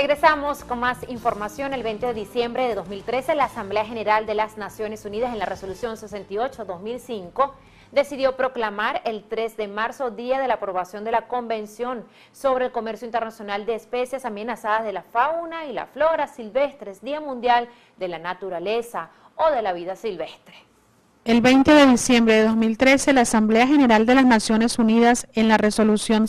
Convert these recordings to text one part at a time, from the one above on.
Regresamos con más información. El 20 de diciembre de 2013, la Asamblea General de las Naciones Unidas, en la resolución 68-2005, decidió proclamar el 3 de marzo Día de la aprobación de la Convención sobre el Comercio Internacional de Especies Amenazadas de la Fauna y la Flora Silvestres, Día Mundial de la Naturaleza o de la Vida Silvestre. El 20 de diciembre de 2013, la Asamblea General de las Naciones Unidas, en la resolución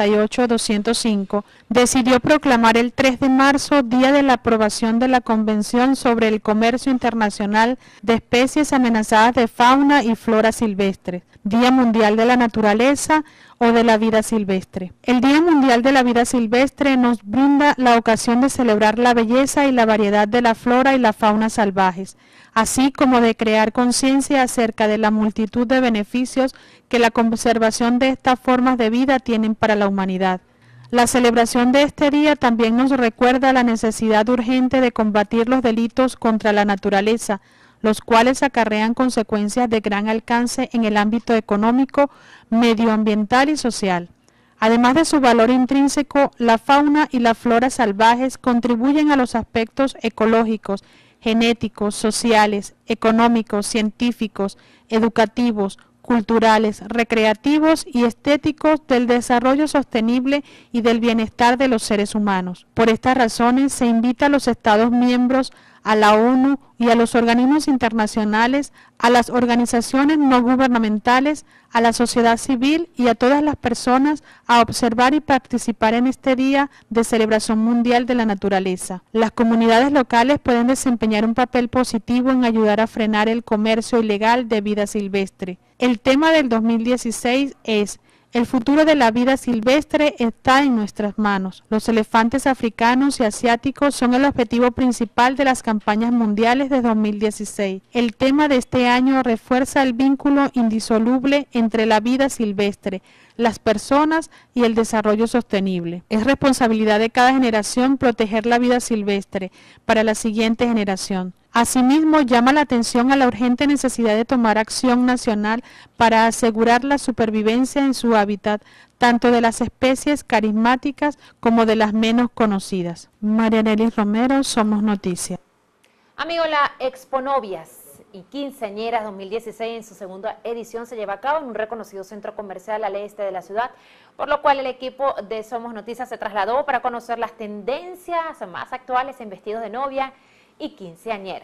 68-205, decidió proclamar el 3 de marzo Día de la aprobación de la Convención sobre el Comercio Internacional de Especies Amenazadas de Fauna y Flora Silvestre, Día Mundial de la Naturaleza o de la Vida Silvestre. El Día Mundial de la Vida Silvestre nos brinda la ocasión de celebrar la belleza y la variedad de la flora y la fauna salvajes, así como de crear conciencia acerca de la multitud de beneficios que la conservación de estas formas de vida tienen para la humanidad. La celebración de este día también nos recuerda la necesidad urgente de combatir los delitos contra la naturaleza, los cuales acarrean consecuencias de gran alcance en el ámbito económico, medioambiental y social. Además de su valor intrínseco, la fauna y la flora salvajes contribuyen a los aspectos ecológicos, genéticos, sociales, económicos, científicos, educativos, culturales, recreativos y estéticos del desarrollo sostenible y del bienestar de los seres humanos. Por estas razones, se invita a los Estados miembros, a la ONU y a los organismos internacionales, a las organizaciones no gubernamentales, a la sociedad civil y a todas las personas a observar y participar en este Día de Celebración Mundial de la Naturaleza. Las comunidades locales pueden desempeñar un papel positivo en ayudar a frenar el comercio ilegal de vida silvestre. El tema del 2016 es: el futuro de la vida silvestre está en nuestras manos. Los elefantes africanos y asiáticos son el objetivo principal de las campañas mundiales de 2016. El tema de este año refuerza el vínculo indisoluble entre la vida silvestre, las personas y el desarrollo sostenible. Es responsabilidad de cada generación proteger la vida silvestre para la siguiente generación. Asimismo, llama la atención a la urgente necesidad de tomar acción nacional para asegurar la supervivencia en su hábitat, tanto de las especies carismáticas como de las menos conocidas. Marianelis Romero, Somos Noticias. Amigo, la Exponovias y Quinceañeras 2016 en su segunda edición se lleva a cabo en un reconocido centro comercial al este de la ciudad, por lo cual el equipo de Somos Noticias se trasladó para conocer las tendencias más actuales en vestidos de novia y quinceañeras.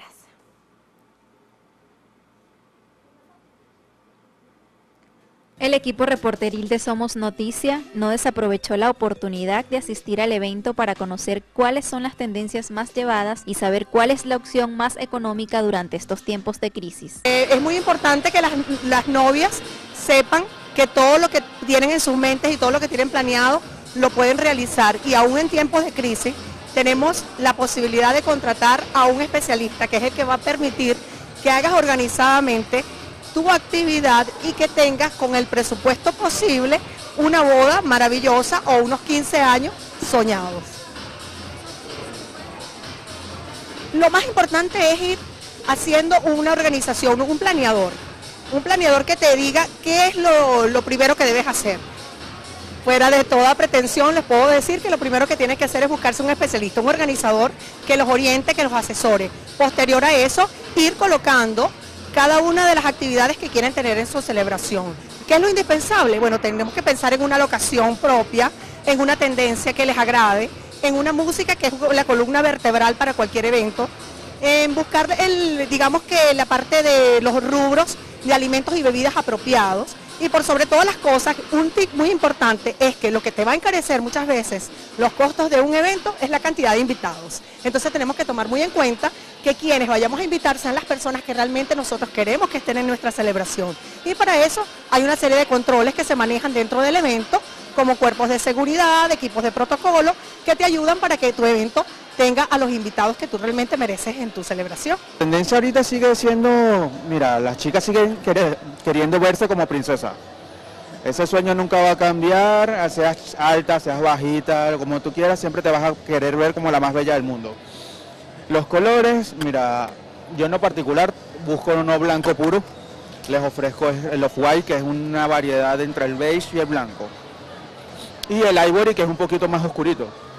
El equipo reporteril de Somos Noticia no desaprovechó la oportunidad de asistir al evento para conocer cuáles son las tendencias más llevadas y saber cuál es la opción más económica durante estos tiempos de crisis. Es muy importante que las novias sepan que todo lo que tienen en sus mentes y todo lo que tienen planeado lo pueden realizar, y aún en tiempos de crisis tenemos la posibilidad de contratar a un especialista que es el que va a permitir que hagas organizadamente tu actividad y que tengas con el presupuesto posible una boda maravillosa o unos 15 años soñados. Lo más importante es ir haciendo una organización, un planeador que te diga qué es lo primero que debes hacer. Fuera de toda pretensión, les puedo decir que lo primero que tienes que hacer es buscarse un especialista, un organizador que los oriente, que los asesore. Posterior a eso, ir colocando cada una de las actividades que quieren tener en su celebración. ¿Qué es lo indispensable? Bueno, tenemos que pensar en una locación propia, en una tendencia que les agrade, en una música que es la columna vertebral para cualquier evento, en buscar digamos que la parte de los rubros de alimentos y bebidas apropiados. Y por sobre todas las cosas, un tip muy importante es que lo que te va a encarecer muchas veces los costos de un evento es la cantidad de invitados. Entonces tenemos que tomar muy en cuenta que quienes vayamos a invitar sean las personas que realmente nosotros queremos que estén en nuestra celebración. Y para eso hay una serie de controles que se manejan dentro del evento, como cuerpos de seguridad, equipos de protocolo, que te ayudan para que tu evento tenga a los invitados que tú realmente mereces en tu celebración. La tendencia ahorita sigue siendo, mira, las chicas siguen queriendo verse como princesa. Ese sueño nunca va a cambiar, seas alta, seas bajita, como tú quieras, siempre te vas a querer ver como la más bella del mundo. Los colores, mira, yo en lo particular busco uno blanco puro, les ofrezco el off-white, que es una variedad entre el beige y el blanco. Y el ivory, que es un poquito más oscurito.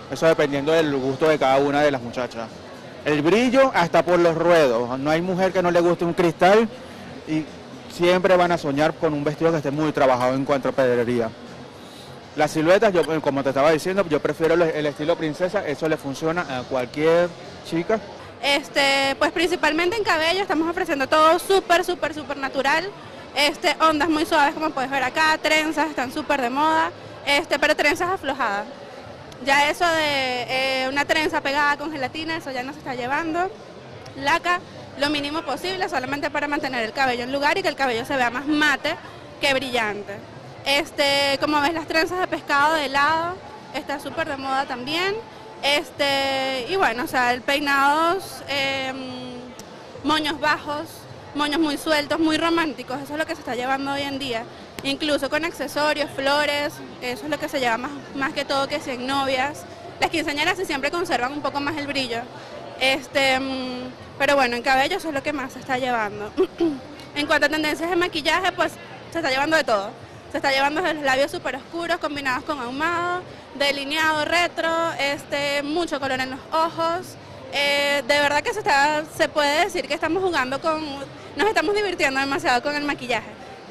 Eso dependiendo del gusto de cada una de las muchachas. El brillo hasta por los ruedos. No hay mujer que no le guste un cristal y siempre van a soñar con un vestido que esté muy trabajado en cuanto a pedrería. Las siluetas, yo, como te estaba diciendo, yo prefiero el estilo princesa, eso le funciona a cualquier chica. Pues principalmente en cabello estamos ofreciendo todo súper natural. Ondas muy suaves como puedes ver acá, trenzas están súper de moda, pero trenzas aflojadas. Ya eso de una trenza pegada con gelatina, eso ya no se está llevando. Laca, lo mínimo posible, solamente para mantener el cabello en lugar y que el cabello se vea más mate que brillante. Como ves, las trenzas de pescado de lado, está súper de moda también. Y bueno, o sea, el peinados, moños bajos, moños muy sueltos, muy románticos, eso es lo que se está llevando hoy en día. Incluso con accesorios, flores, eso es lo que se lleva más que todo que si en novias. Las quinceañeras sí siempre conservan un poco más el brillo. Pero bueno, en cabello eso es lo que más se está llevando. En cuanto a tendencias de maquillaje, pues se está llevando de todo. Se está llevando desde los labios súper oscuros combinados con ahumado, delineado retro, mucho color en los ojos. De verdad que se puede decir que estamos jugando nos estamos divirtiendo demasiado con el maquillaje.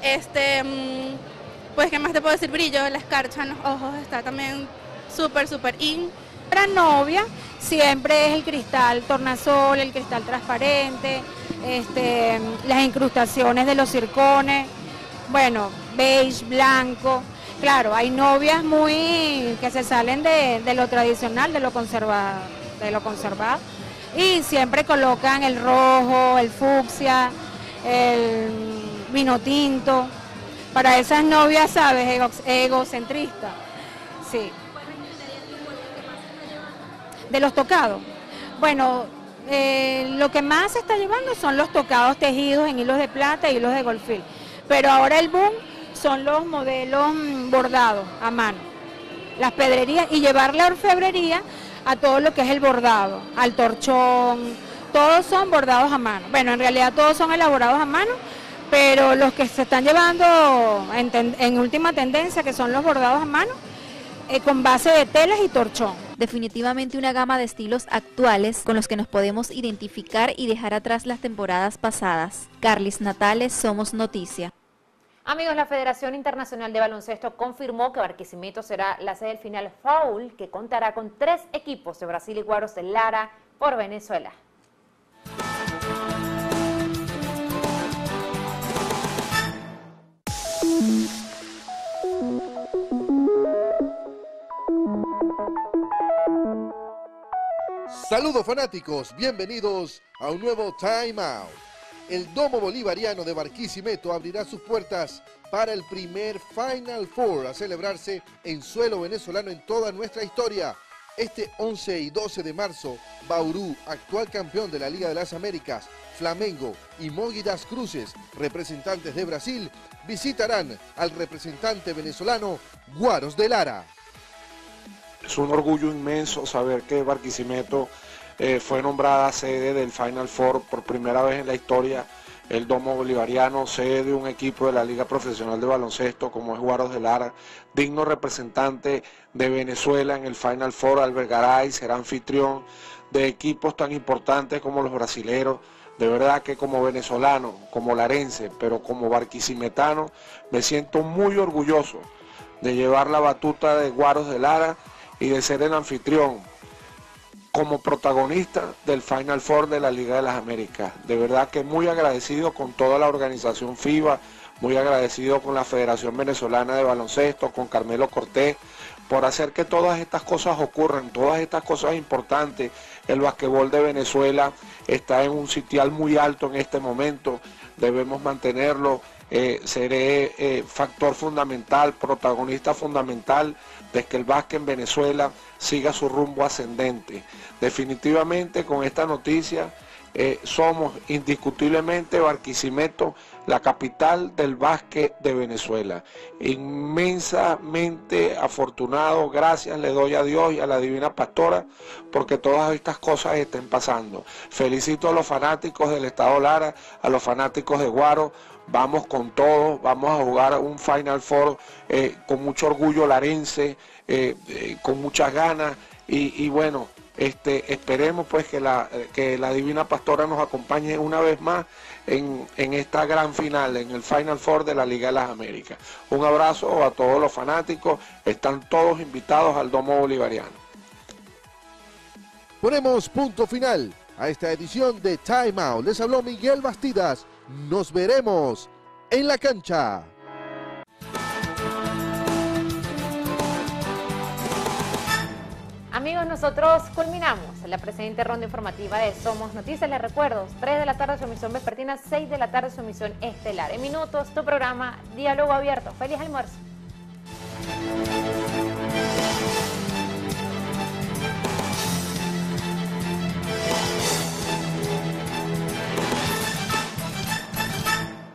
Pues qué más te puedo decir, brillo, la escarcha en los ojos está también súper in. Para novia siempre es el cristal tornasol, el cristal transparente, las incrustaciones de los zircones, bueno, beige, blanco. Claro, hay novias que se salen de lo tradicional, de lo conservado, y siempre colocan el rojo, el fucsia, el vino tinto, para esas novias, ¿sabes?, egocentristas. Sí. De los tocados. Bueno, lo que más se está llevando son los tocados tejidos en hilos de plata y hilos de golfil. Pero ahora el boom son los modelos bordados a mano, las pedrerías, y llevar la orfebrería a todo lo que es el bordado, al torchón, todos son bordados a mano. Bueno, en realidad todos son elaborados a mano, pero los que se están llevando en última tendencia, que son los bordados a mano, con base de telas y torchón. Definitivamente una gama de estilos actuales con los que nos podemos identificar y dejar atrás las temporadas pasadas. Carlis Natales, Somos Noticia. Amigos, la Federación Internacional de Baloncesto confirmó que Barquisimeto será la sede del Final Four, que contará con 3 equipos de Brasil y Guaros de Lara por Venezuela. Saludos fanáticos, bienvenidos a un nuevo Time Out. El Domo Bolivariano de Barquisimeto abrirá sus puertas para el primer Final Four a celebrarse en suelo venezolano en toda nuestra historia. Este 11 y 12 de marzo, Bauru, actual campeón de la Liga de las Américas, Flamengo y Mogi das Cruzes, representantes de Brasil, visitarán al representante venezolano Guaros de Lara. Es un orgullo inmenso saber que Barquisimeto fue nombrada sede del Final Four por primera vez en la historia. El Domo Bolivariano, sede de un equipo de la Liga Profesional de Baloncesto como es Guaros de Lara, digno representante de Venezuela en el Final Four, albergará y será anfitrión de equipos tan importantes como los brasileros. De verdad que como venezolano, como larense, pero como barquisimetano, me siento muy orgulloso de llevar la batuta de Guaros de Lara y de ser el anfitrión como protagonista del Final Four de la Liga de las Américas. De verdad que muy agradecido con toda la organización FIBA, muy agradecido con la Federación Venezolana de Baloncesto, con Carmelo Cortés, por hacer que todas estas cosas ocurran, todas estas cosas importantes. El basquetbol de Venezuela está en un sitial muy alto en este momento, debemos mantenerlo. Seré factor fundamental, protagonista fundamental de que el básquet en Venezuela siga su rumbo ascendente. Definitivamente con esta noticia somos indiscutiblemente Barquisimeto la capital del básquet de Venezuela. Inmensamente afortunado, gracias le doy a Dios y a la Divina Pastora porque todas estas cosas estén pasando. Felicito a los fanáticos del Estado Lara, a los fanáticos de Guaro. Vamos con todo, vamos a jugar un Final Four con mucho orgullo larense, con muchas ganas y bueno, esperemos pues que la Divina Pastora nos acompañe una vez más en esta gran final, en el Final Four de la Liga de las Américas. Un abrazo a todos los fanáticos, están todos invitados al Domo Bolivariano. Ponemos punto final a esta edición de Time Out. Les habló Miguel Bastidas. Nos veremos en la cancha. Amigos, nosotros culminamos la presente ronda informativa de Somos Noticias. Les recuerdo, 3 de la tarde su emisión vespertina, 6 de la tarde su emisión estelar. En minutos, tu programa Diálogo Abierto. Feliz almuerzo.